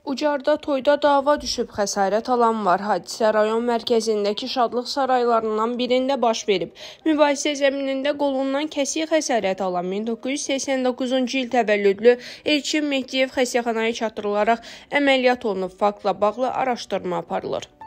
Ucarda toyda dava düşüb, xəsarət alan var. Hadisə rayon mərkəzindəki şadlıq saraylarından birində baş verib. Mübahisə zəminində qolundan kəsik xəsarət alan 1989-cu il təvəllüdlü Elçin Mehdiyev xəstəxanaya çatdırılaraq əməliyyat olunub. Faktla bağlı araşdırma aparılır.